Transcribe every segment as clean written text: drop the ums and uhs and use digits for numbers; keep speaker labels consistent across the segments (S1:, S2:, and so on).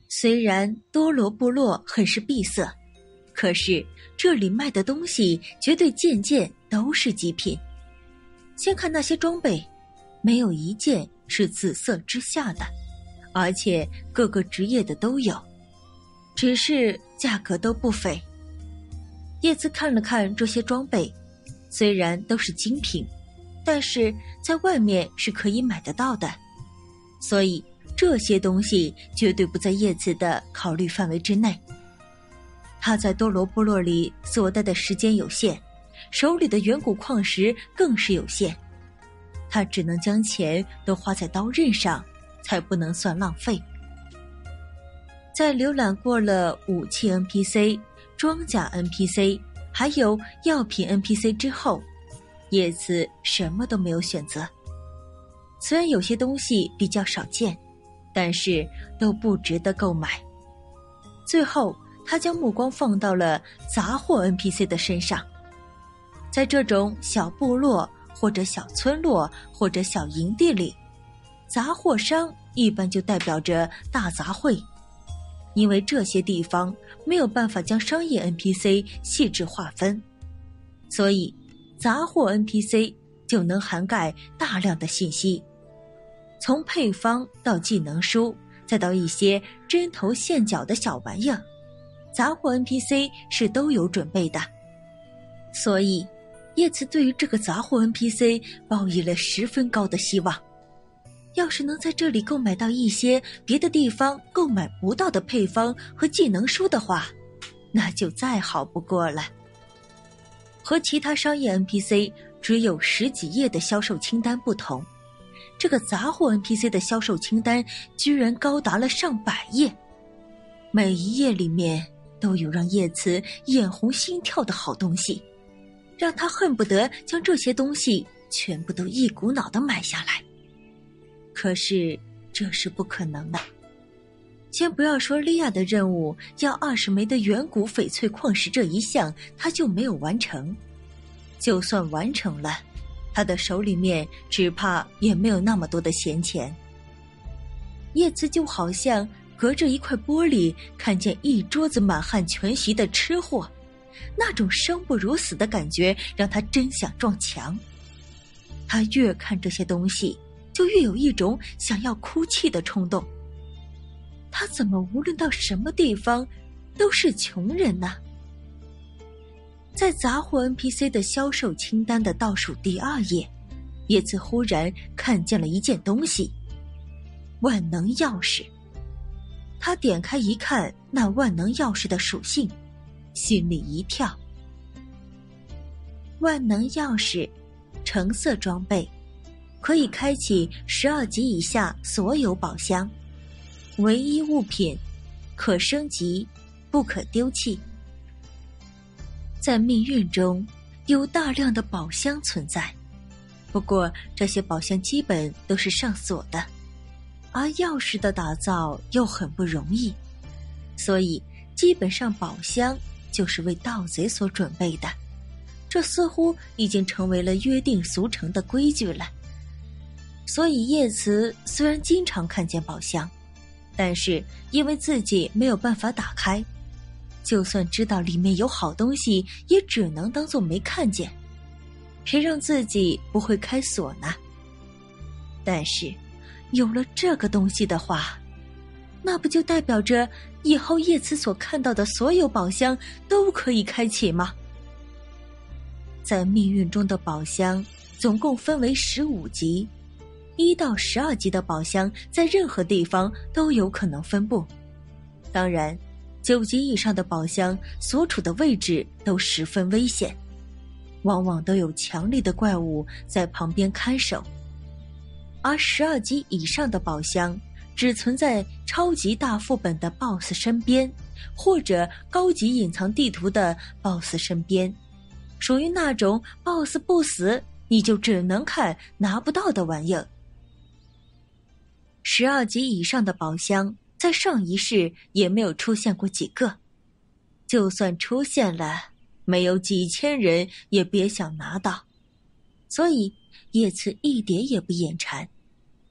S1: 虽然多罗部落很是闭塞，可是这里卖的东西绝对件件都是极品。先看那些装备，没有一件是紫色之下的，而且各个职业的都有，只是价格都不菲。叶子看了看这些装备，虽然都是精品，但是在外面是可以买得到的，所以这些东西绝对不在叶子的考虑范围之内。他在多罗部落里所待的时间有限，手里的远古矿石更是有限，他只能将钱都花在刀刃上，才不能算浪费。在浏览过了武器 NPC、装甲 NPC 还有药品 NPC 之后，叶子什么都没有选择。虽然有些东西比较少见，但是都不值得购买。最后他将目光放到了杂货 NPC 的身上。在这种小部落或者小村落或者小营地里，杂货商一般就代表着大杂烩，因为这些地方没有办法将商业 NPC 细致划分，所以杂货 NPC 就能涵盖大量的信息，从配方到技能书，再到一些针头线脚的小玩意儿，杂货 NPC 是都有准备的。所以叶慈对于这个杂货 NPC 抱以了十分高的希望。要是能在这里购买到一些别的地方购买不到的配方和技能书的话，那就再好不过了。和其他商业 NPC 只有10几页的销售清单不同，这个杂货 NPC 的销售清单居然高达了上百页，每一页里面都有让叶慈眼红心跳的好东西，让他恨不得将这些东西全部都一股脑地买下来。可是这是不可能的。先不要说利亚的任务要20枚的远古翡翠矿石这一项他就没有完成，就算完成了，他的手里面只怕也没有那么多的闲钱。叶慈就好像隔着一块玻璃看见一桌子满汉全席的吃货，那种生不如死的感觉让他真想撞墙。他越看这些东西，就越有一种想要哭泣的冲动。他怎么无论到什么地方都是穷人呢？在杂货 NPC 的销售清单的倒数第2页，叶慈忽然看见了一件东西，万能钥匙。他点开一看那万能钥匙的属性，心里一跳。万能钥匙，橙色装备，可以开启12级以下所有宝箱，唯一物品，可升级，不可丢弃。在命运中有大量的宝箱存在，不过这些宝箱基本都是上锁的，而钥匙的打造又很不容易，所以基本上宝箱就是为盗贼所准备的，这似乎已经成为了约定俗成的规矩了。所以叶慈虽然经常看见宝箱，但是因为自己没有办法打开，就算知道里面有好东西，也只能当作没看见，谁让自己不会开锁呢？但是有了这个东西的话，那不就代表着以后叶慈所看到的所有宝箱都可以开启吗？在命运中的宝箱总共分为15级，1到12级的宝箱在任何地方都有可能分布。当然9级以上的宝箱所处的位置都十分危险，往往都有强力的怪物在旁边看守。而12级以上的宝箱只存在超级大副本的 BOSS 身边，或者高级隐藏地图的 BOSS 身边，属于那种 BOSS 不死你就只能看拿不到的玩意儿。12级以上的宝箱在上一世也没有出现过几个，就算出现了，没有几千人也别想拿到，所以叶慈一点也不眼馋。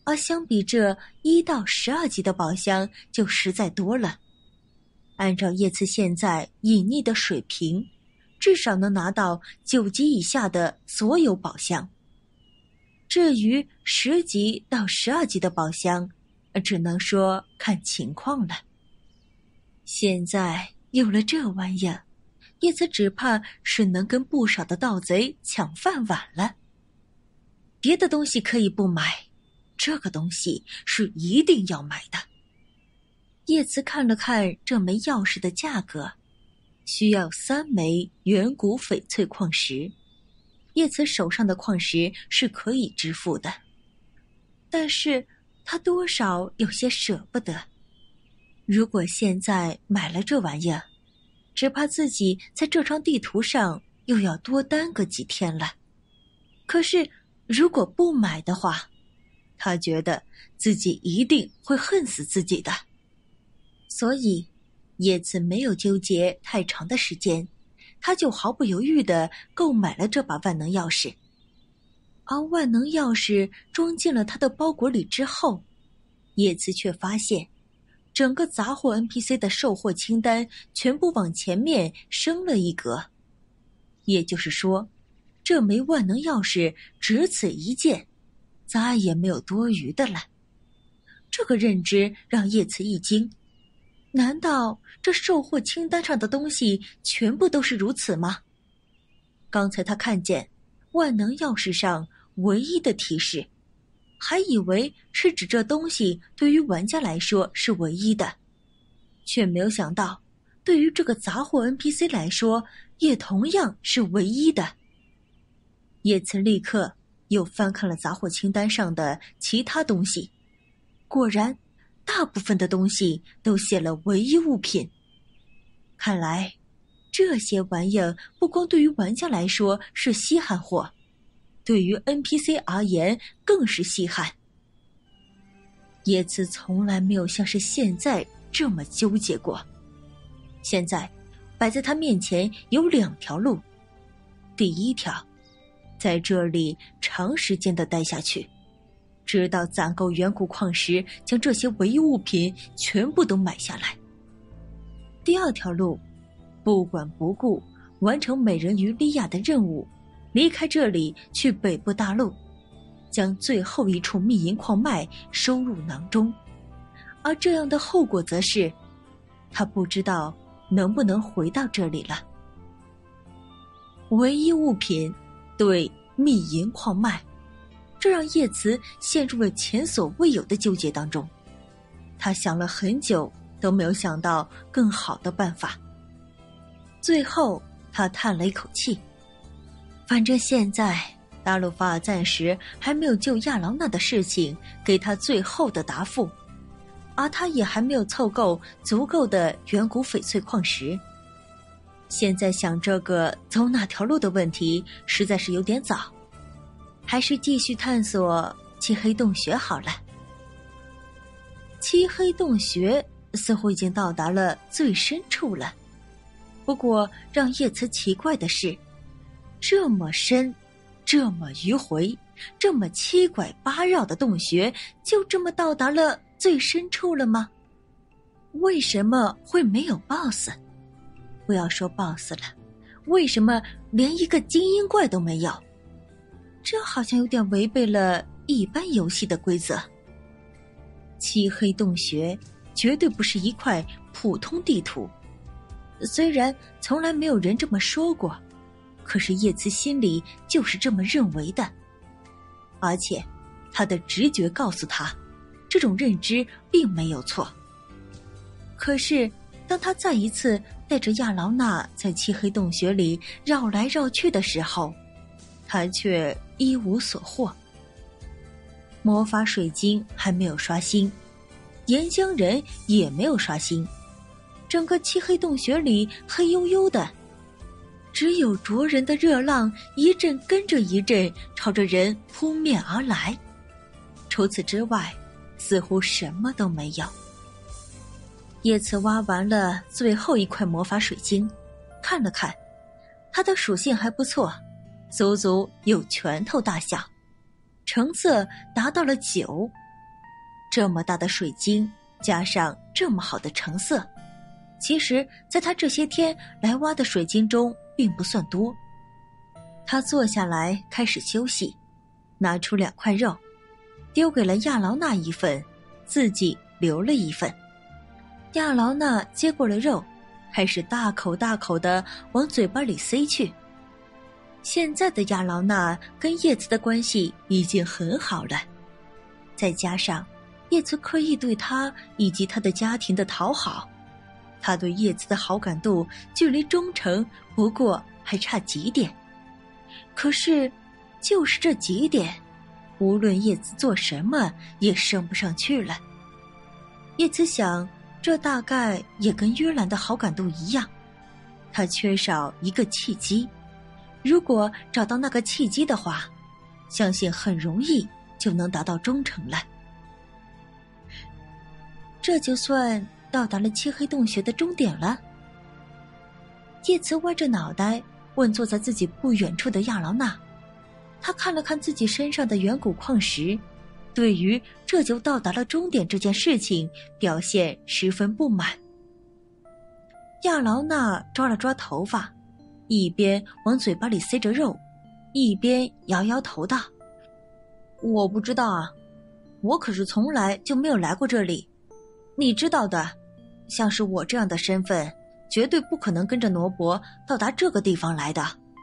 S1: 而相比这1到12级的宝箱就实在多了。按照叶慈现在隐匿的水平，至少能拿到9级以下的所有宝箱。至于10级到12级的宝箱，只能说看情况了。现在有了这玩意儿，叶慈只怕是能跟不少的盗贼抢饭碗了。别的东西可以不买，这个东西是一定要买的。叶慈看了看这枚钥匙的价格，需要3枚远古翡翠矿石。叶慈手上的矿石是可以支付的，但是他多少有些舍不得。如果现在买了这玩意儿，只怕自己在这张地图上又要多耽搁几天了。可是如果不买的话，他觉得自己一定会恨死自己的。所以叶慈没有纠结太长的时间，他就毫不犹豫地购买了这把万能钥匙。而万能钥匙装进了他的包裹里之后，叶慈却发现整个杂货 NPC 的售货清单全部往前面升了一格，也就是说，这枚万能钥匙只此一件，再也没有多余的了。这个认知让叶慈一惊，难道这售货清单上的东西全部都是如此吗？刚才他看见万能钥匙上唯一的提示，还以为是指这东西对于玩家来说是唯一的，却没有想到对于这个杂货 NPC 来说也同样是唯一的。叶慈立刻又翻看了杂货清单上的其他东西，果然大部分的东西都写了唯一物品。看来这些玩意儿不光对于玩家来说是稀罕货，对于 NPC 而言更是稀罕。叶慈从来没有像是现在这么纠结过。现在摆在他面前有2条路。第一条，在这里长时间的待下去，直到攒够远古矿石，将这些唯一物品全部都买下来。第二条路，不管不顾完成美人鱼莉亚的任务，离开这里去北部大陆，将最后一处秘银矿脉收入囊中。而这样的后果则是，他不知道能不能回到这里了。唯一物品对秘银矿脉，这让叶慈陷入了前所未有的纠结当中。他想了很久都没有想到更好的办法。最后他叹了一口气，反正现在达鲁法尔暂时还没有就亚劳娜的事情给他最后的答复，而他也还没有凑够足够的远古翡翠矿石。现在想这个走哪条路的问题实在是有点早，还是继续探索漆黑洞穴好了。漆黑洞穴似乎已经到达了最深处了，不过让叶慈奇怪的是，这么深，这么迂回，这么七拐八绕的洞穴，就这么到达了最深处了吗？为什么会没有 BOSS？ 不要说 BOSS 了，为什么连一个精英怪都没有？这好像有点违背了一般游戏的规则。漆黑洞穴绝对不是一块普通地图，虽然从来没有人这么说过，可是叶慈心里就是这么认为的。而且他的直觉告诉他，这种认知并没有错。可是当他再一次带着亚劳娜在漆黑洞穴里绕来绕去的时候，他却一无所获。魔法水晶还没有刷新，岩浆人也没有刷新，整个漆黑洞穴里黑黝黝的，只有灼人的热浪一阵跟着一阵朝着人扑面而来，除此之外似乎什么都没有。叶慈挖完了最后一块魔法水晶，看了看，它的属性还不错，足足有拳头大小，成色达到了9， 这么大的水晶，加上这么好的成色，其实在他这些天来挖的水晶中并不算多。他坐下来开始休息，拿出2块肉，丢给了亚劳娜一份，自己留了一份。亚劳娜接过了肉，开始大口大口地往嘴巴里塞去。现在的亚劳娜跟叶子的关系已经很好了，再加上叶子刻意对他以及他的家庭的讨好，他对叶子的好感度距离忠诚不过还差几点。可是就是这几点，无论叶子做什么也升不上去了。叶子想，这大概也跟约兰的好感度一样，他缺少一个契机。如果找到那个契机的话，相信很容易就能达到忠诚了。这就算到达了漆黑洞穴的终点了。叶慈歪着脑袋问坐在自己不远处的亚劳娜，他看了看自己身上的远古矿石，对于这就到达了终点这件事情表现十分不满。亚劳娜抓了抓头发，一边往嘴巴里塞着肉，一边摇摇头道：“我不知道啊，我可是从来就没有来过这里。你知道的，像是我这样的身份，绝对不可能跟着罗伯到达这个地方来的。”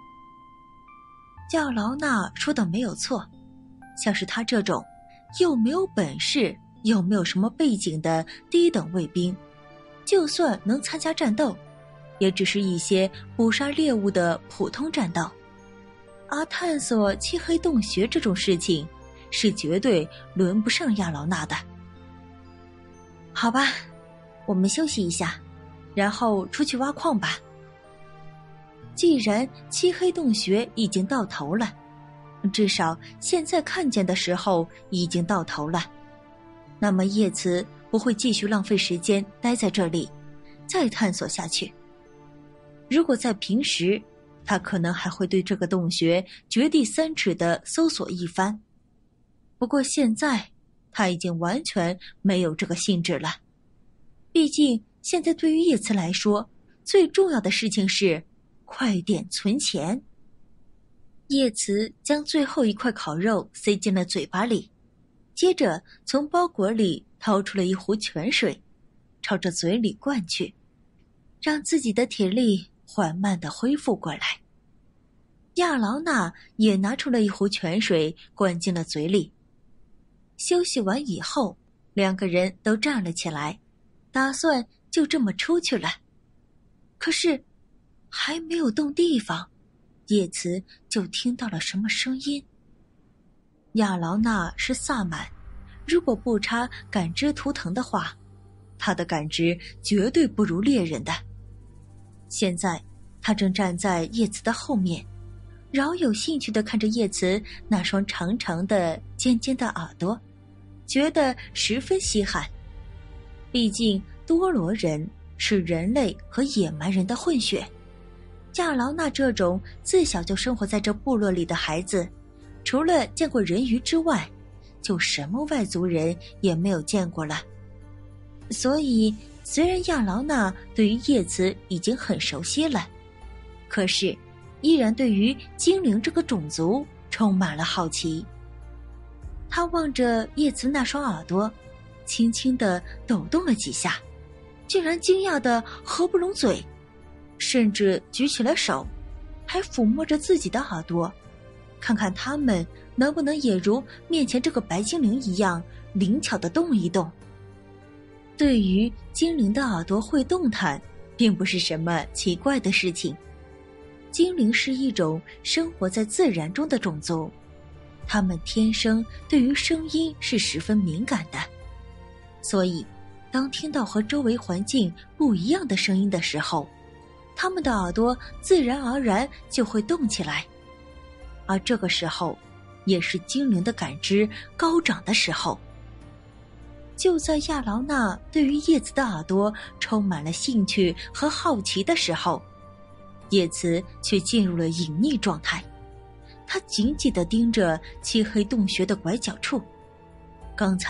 S1: 亚劳娜说的没有错，像是他这种又没有本事又没有什么背景的低等卫兵，就算能参加战斗，也只是一些捕杀猎物的普通战斗，而探索漆黑洞穴这种事情是绝对轮不上亚劳娜的。好吧，我们休息一下，然后出去挖矿吧。既然漆黑洞穴已经到头了，至少现在看见的时候已经到头了，那么叶慈不会继续浪费时间待在这里再探索下去。如果在平时，他可能还会对这个洞穴掘地3尺的搜索一番，不过现在他已经完全没有这个兴致了。毕竟现在对于叶慈来说，最重要的事情是快点存钱。叶慈将最后一块烤肉塞进了嘴巴里，接着从包裹里掏出了一壶泉水，朝着嘴里灌去，让自己的体力缓慢地恢复过来。亚劳娜也拿出了一壶泉水灌进了嘴里。休息完以后，2个人都站了起来，打算就这么出去了。可是还没有动地方，叶慈就听到了什么声音。亚劳娜是萨满，如果不插感知图腾的话，他的感知绝对不如猎人的。现在他正站在叶慈的后面，饶有兴趣地看着叶慈那双长长的尖尖的耳朵，觉得十分稀罕。毕竟多罗人是人类和野蛮人的混血，亚劳娜这种自小就生活在这部落里的孩子，除了见过人鱼之外，就什么外族人也没有见过了。所以虽然亚劳娜对于叶慈已经很熟悉了，可是依然对于精灵这个种族充满了好奇。他望着叶慈那双耳朵，轻轻地抖动了几下，竟然惊讶得合不拢嘴，甚至举起了手，还抚摸着自己的耳朵，看看他们能不能也如面前这个白精灵一样灵巧地动一动。对于精灵的耳朵会动弹，并不是什么奇怪的事情。精灵是一种生活在自然中的种族，他们天生对于声音是十分敏感的，所以当听到和周围环境不一样的声音的时候，他们的耳朵自然而然就会动起来。而这个时候也是精灵的感知高涨的时候。就在亚劳娜对于叶慈的耳朵充满了兴趣和好奇的时候，叶慈却进入了隐匿状态。他紧紧地盯着漆黑洞穴的拐角处，刚才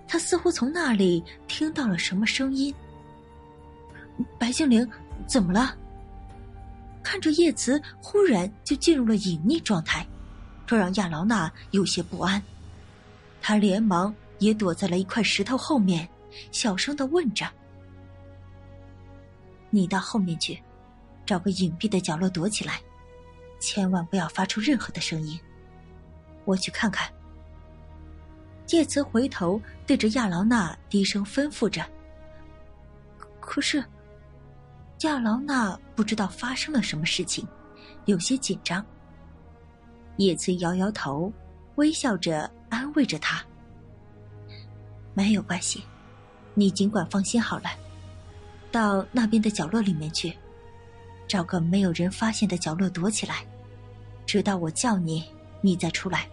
S1: 他似乎从那里听到了什么声音。白精灵，怎么了？看着叶慈忽然就进入了隐匿状态，这让亚劳娜有些不安。他连忙也躲在了一块石头后面，小声地问着：你到后面去，找个隐蔽的角落躲起来，千万不要发出任何的声音，我去看看。叶慈回头对着亚劳娜低声吩咐着。可是亚劳娜不知道发生了什么事情，有些紧张。叶慈摇摇头，微笑着安慰着她：没有关系，你尽管放心好了，到那边的角落里面去，找个没有人发现的角落躲起来，直到我叫你，你再出来。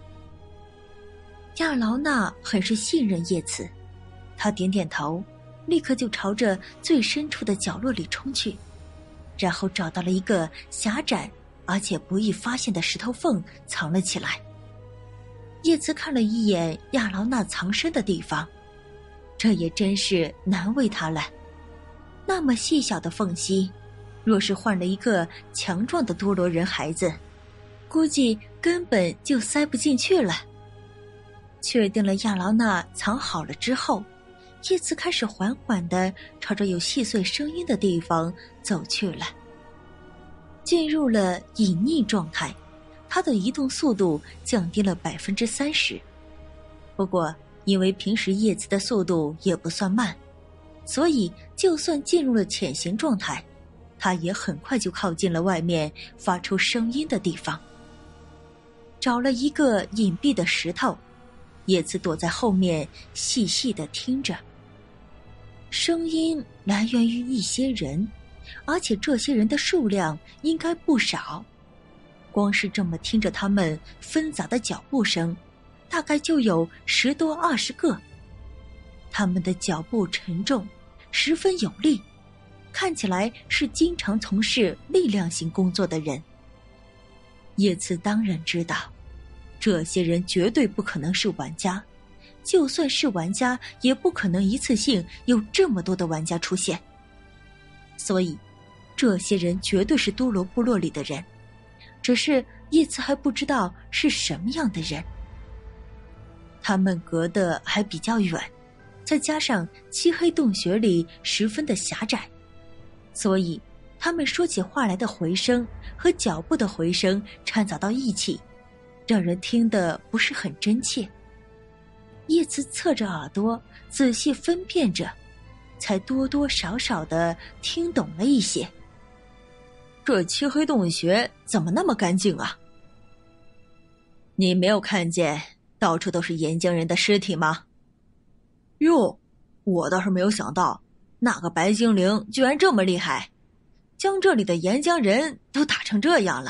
S1: 亚劳娜很是信任叶慈，她点点头，立刻就朝着最深处的角落里冲去，然后找到了一个狭窄而且不易发现的石头缝藏了起来。叶慈看了一眼亚劳娜藏身的地方，这也真是难为她了。那么细小的缝隙，若是换了一个强壮的多罗人孩子，估计根本就塞不进去了。确定了亚劳娜藏好了之后，叶慈开始缓缓地朝着有细碎声音的地方走去了。进入了隐匿状态，他的移动速度降低了30%。不过因为平时叶慈的速度也不算慢，所以就算进入了潜行状态，他也很快就靠近了外面发出声音的地方。找了一个隐蔽的石头，叶慈躲在后面细细地听着。声音来源于一些人，而且这些人的数量应该不少。光是这么听着他们纷杂的脚步声，大概就有10多20个。他们的脚步沉重，十分有力，看起来是经常从事力量型工作的人。叶慈当然知道，这些人绝对不可能是玩家，就算是玩家，也不可能一次性有这么多的玩家出现。所以，这些人绝对是多罗部落里的人，只是叶慈还不知道是什么样的人。他们隔得还比较远，再加上漆黑洞穴里十分的狭窄，所以他们说起话来的回声和脚步的回声掺杂到一起，让人听得不是很真切。叶慈侧着耳朵仔细分辨着，才多多少少地听懂了一些。这漆黑洞穴怎么那么干净啊？你没有看见到处都是岩浆人的尸体吗？哟，我倒是没有想到，那个白精灵居然这么厉害，将这里的岩浆人都打成这样了。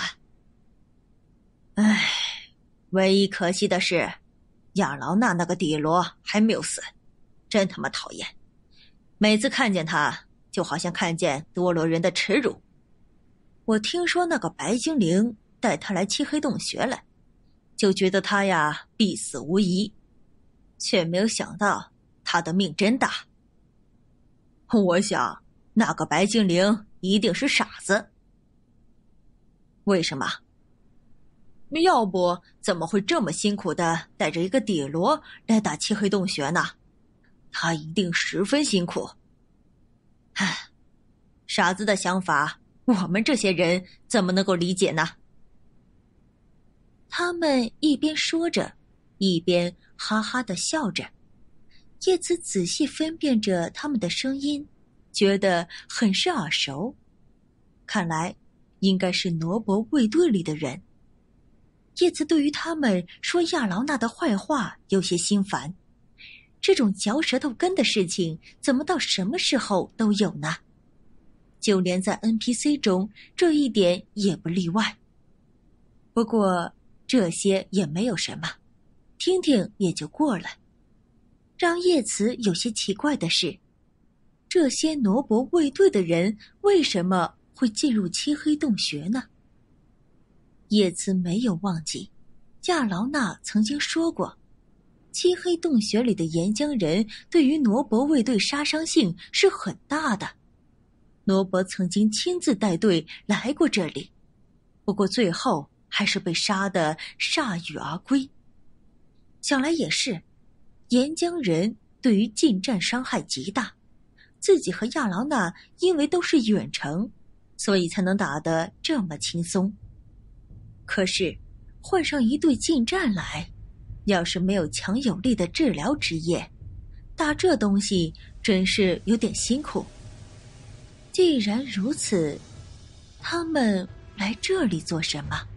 S1: 唉，唯一可惜的是，亚劳娜那个底罗还没有死，真他妈讨厌！每次看见他，就好像看见多罗人的耻辱。我听说那个白精灵带他来漆黑洞穴了，就觉得他呀必死无疑，却没有想到他的命真大。我想那个白精灵一定是傻子。为什么？要不怎么会这么辛苦的带着一个底罗来打漆黑洞穴呢？他一定十分辛苦。唉，傻子的想法，我们这些人怎么能够理解呢？他们一边说着，一边哈哈地笑着。叶慈仔细分辨着他们的声音，觉得很是耳熟，看来应该是挪伯卫队里的人。叶慈对于他们说亚劳娜的坏话有些心烦，这种嚼舌头根的事情怎么到什么时候都有呢？就连在 NPC 中，这一点也不例外。不过这些也没有什么，听听也就过了。让叶慈有些奇怪的是，这些挪伯卫队的人为什么会进入漆黑洞穴呢？叶慈没有忘记亚劳娜曾经说过， 漆黑洞穴里的岩浆人对于罗伯卫队杀伤性是很大的。罗伯曾经亲自带队来过这里，不过最后还是被杀得铩羽而归。想来也是，岩浆人对于近战伤害极大，自己和亚劳娜因为都是远程，所以才能打得这么轻松。可是换上一队近战来，要是没有强有力的治疗之液，打这东西真是有点辛苦。既然如此，他们来这里做什么？